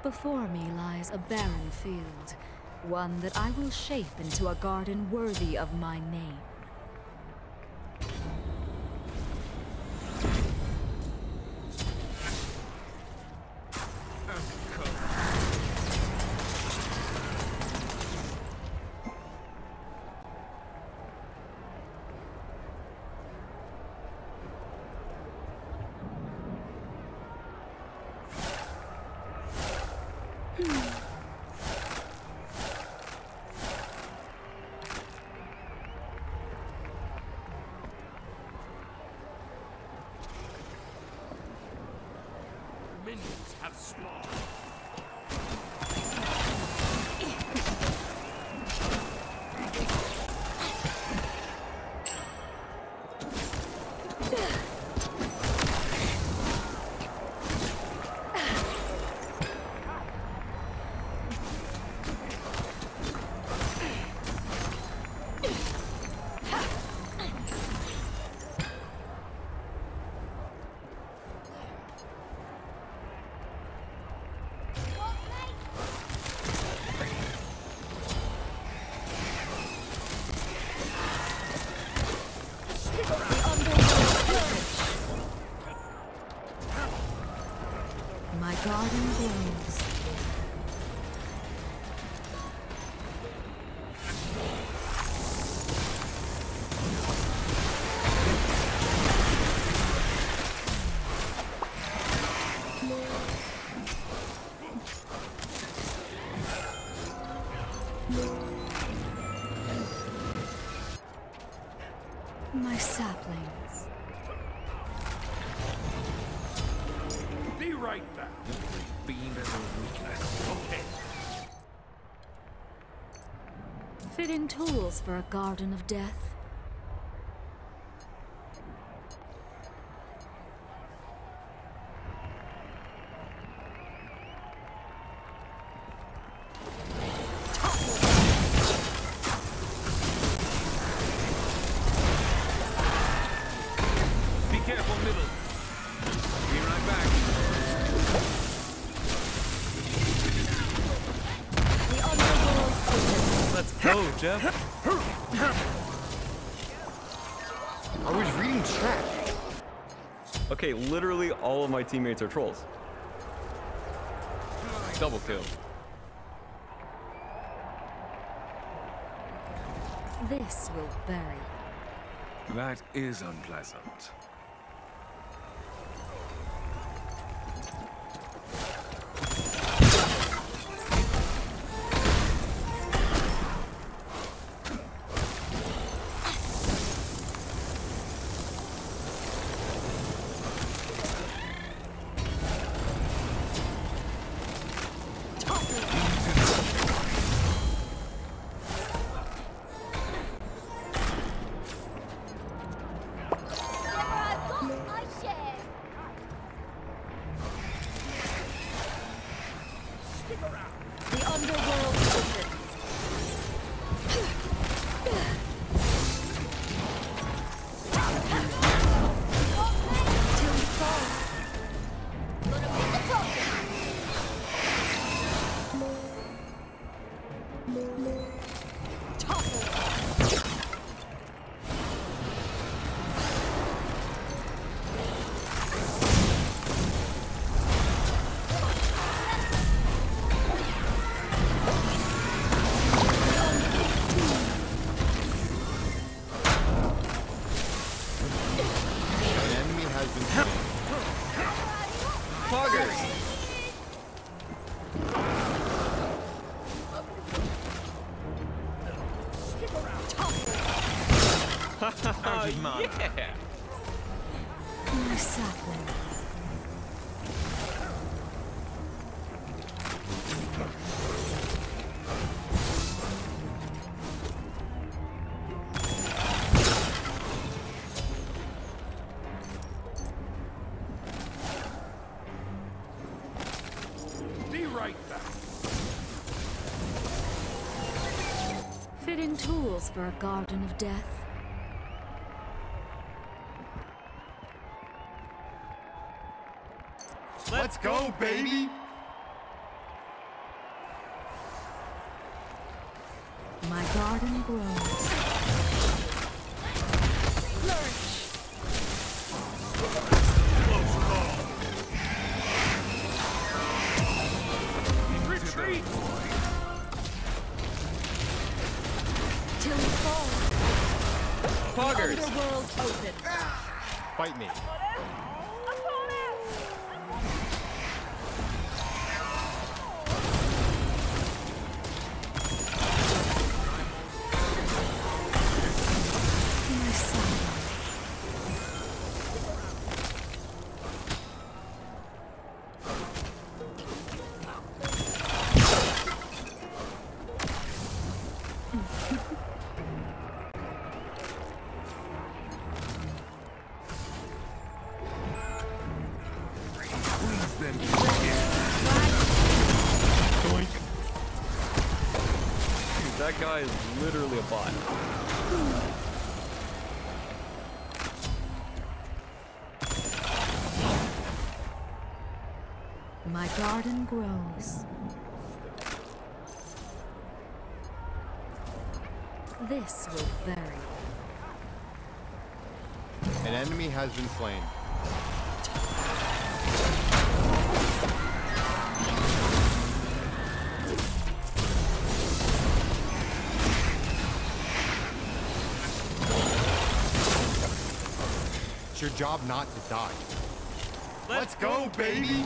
Before me lies a barren field, one that I will shape into a garden worthy of my name. Minions have spawned. My garden grows. My saplings. Be right back. Beam as a weakness. Okay. Fitting tools for a garden of death. Be careful, middle. Be right back. The underworld opens. Let's go, Jeff. I was reading chat. Okay, literally all of my teammates are trolls. Double kill. This will bury. That is unpleasant. The underworld opens. Till we fall. An enemy has been slain. Poggers! Out of mana. Yeah! My sapling. Be right back. Fitting tools for a garden of death. Let's go, baby! garden grows. Retreat! Till we fall. Poggers! Underworld open. Fight me. My son. Squeeze them. Doink. Dude, that guy is literally a bot. My garden grows. This will vary. An enemy has been slain. It's your job not to die. Let's go, baby!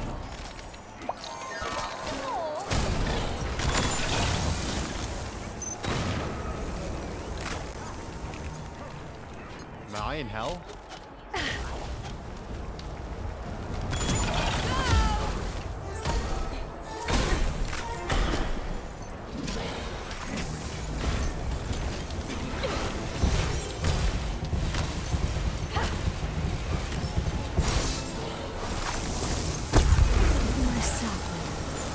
Am I in hell? My sapling.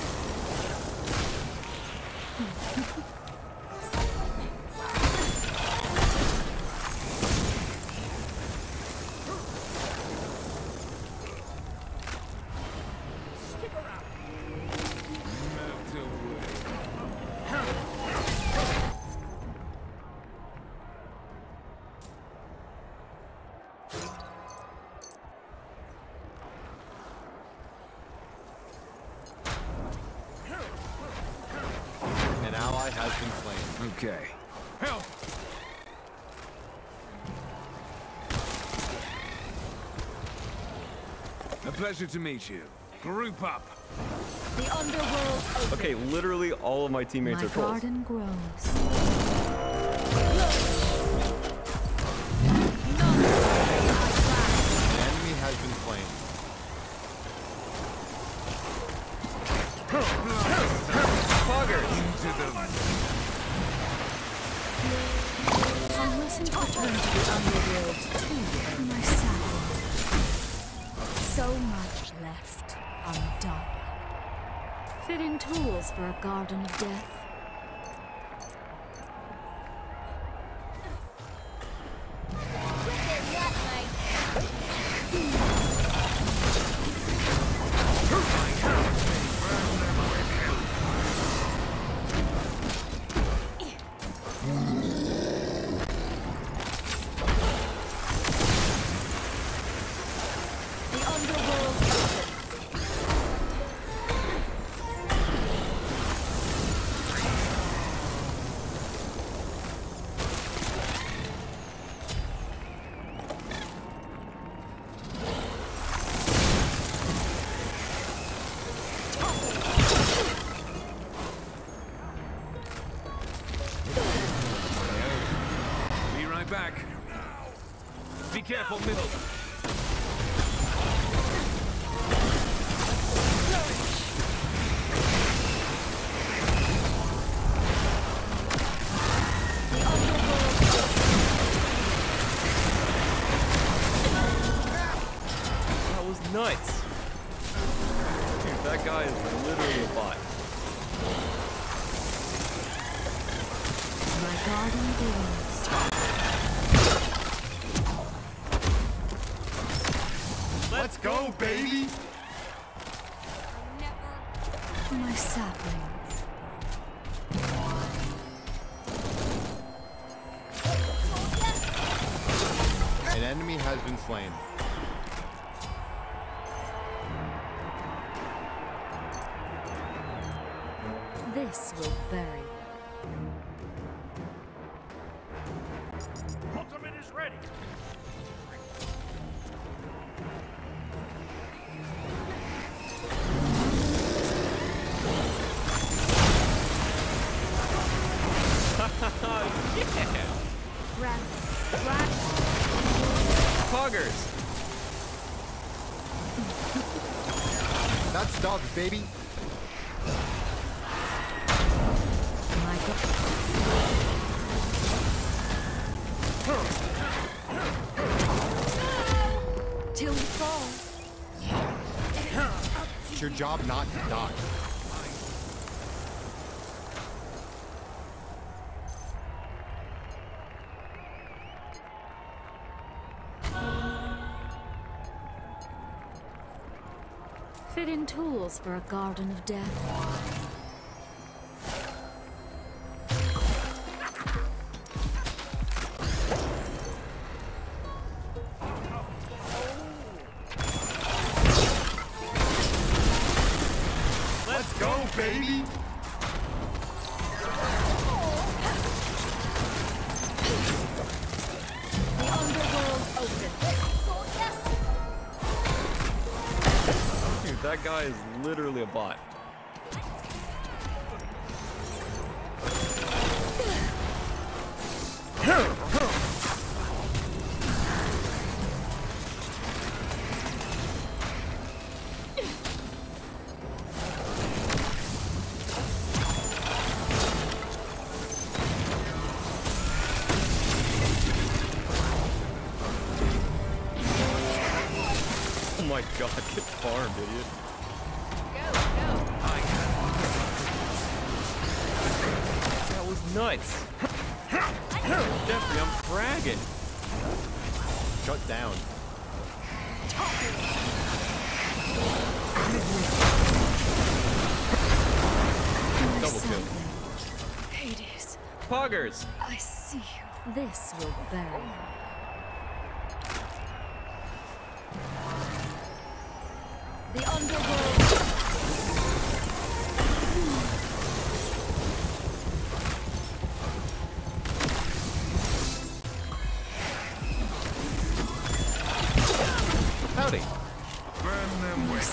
Melt away. An ally has been slain. Okay. Help! A pleasure to meet you. Group up. The underworld open. Okay, literally all of my teammates My are trolls. garden grows. An enemy has been slain. Poggers! Into the... I mustn't return to the underworld too, my sapling. So much left undone. Fitting tools for a garden of death. The underworld open. Be right back. Be careful, middle. That was nuts. Dude, that guy is literally a bot. My garden grows. Let's go, baby! My saplings. enemy has been slain. This will bury. Ultimate is ready. Yeah! Grab. Grab. Poggers! That's dogs, baby. My God. Till we fall. It's your job not to die. Fit in tools for a garden of death. Let's go, baby. The underworld open. Dude, that guy is literally a bot. Oh my god, get farmed, idiot. That was nuts. Jeffrey, I'm fragging. Shut down. Double kill. Hades, Poggers! I see you. This will bury. The underworld. Howdy. Burn them with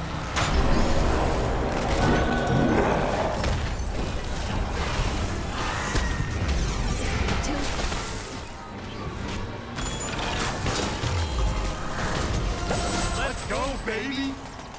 Let's go, baby.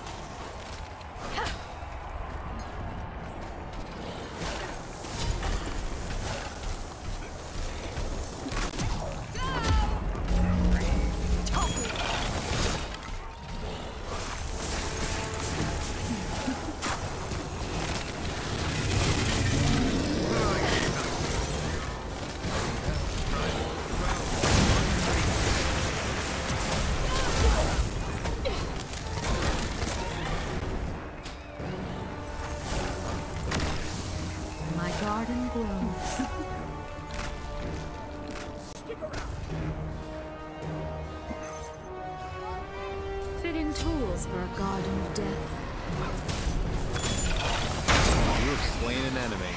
My garden grows. Fit in tools for a garden of death. You have slain an enemy.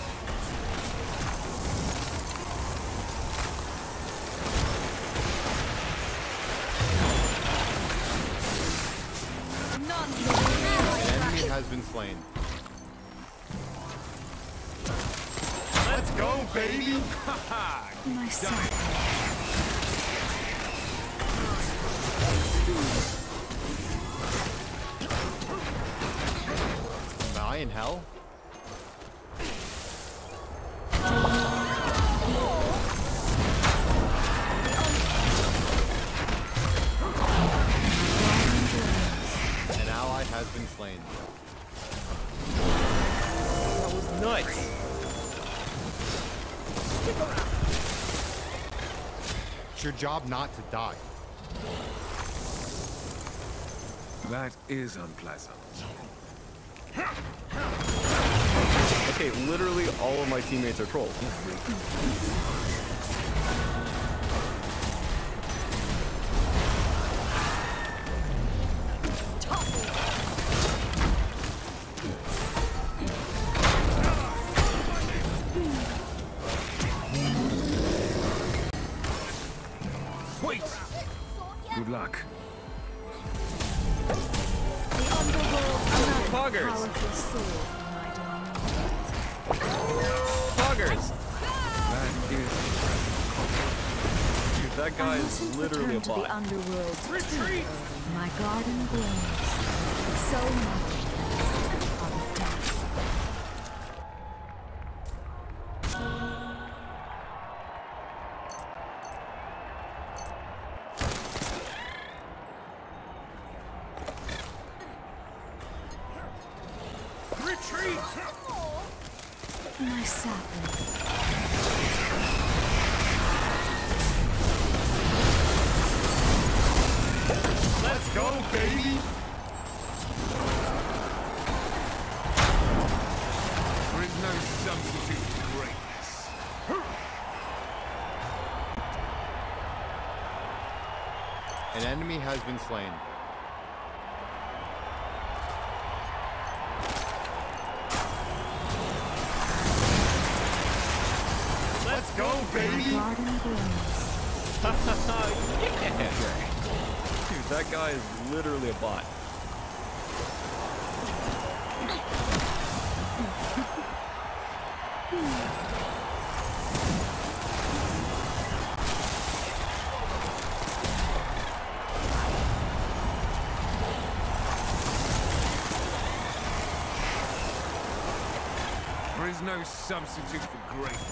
None An enemy has been slain. Let's go, baby. my son. Am I in hell? An ally has been slain. That was nuts. It's your job not to die. That is unpleasant. Okay, literally all of my teammates are trolls. Wait! Good luck. The underworld commands Poggers. powerful sword, my darling. Poggers! That is Dude, that guy I is mustn't literally a return to the bot. underworld too Retreat! early. My garden grows. So much left undone. retreat! My sapling. Let's go, baby! There is no substitute for greatness. An enemy has been slain. Let's go, My baby! garden grows. Yeah. Dude, that guy is literally a bot. There is no substitute for greatness.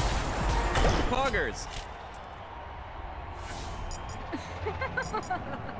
Poggers!